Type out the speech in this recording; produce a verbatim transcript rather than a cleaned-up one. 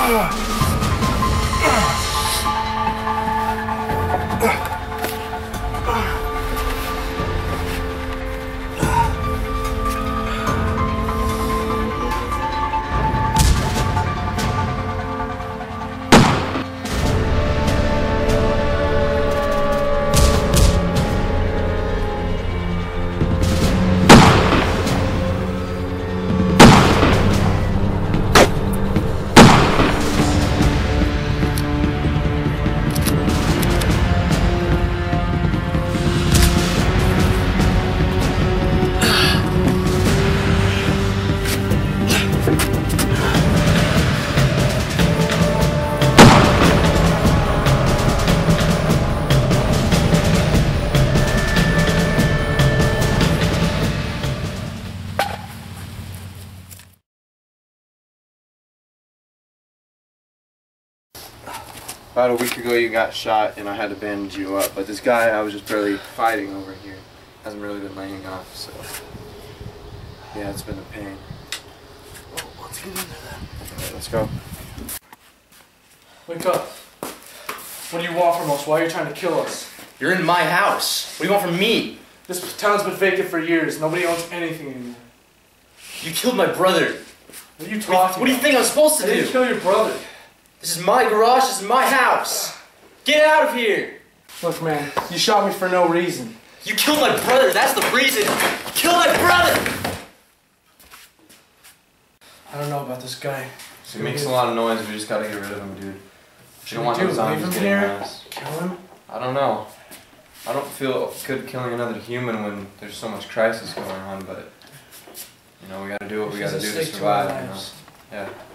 About a week ago you got shot and I had to bandage you up, but this guy I was just barely fighting over here hasn't really been laying off, so yeah, it's been a pain. Well, let's get into that. Alright, let's go. Wake up. What do you want from us? Why are you trying to kill us? You're in my house. What do you want from me? This town's been vacant for years. Nobody owns anything anymore. You killed my brother. What are you talking What do you, what do you think I'm supposed to I do? didn't kill your brother. This is my garage, this is my house. Get out of here. Look, man, you shot me for no reason. You killed my brother, that's the reason. Kill my brother! I don't know about this guy. He makes a lot of noise, we just gotta get rid of him, dude. Should don't we want do? no zombies Leave him getting here? us. Kill him? I don't know. I don't feel good killing another human when there's so much crisis going on, but you know, we gotta do what we gotta do to survive, you know. Yeah.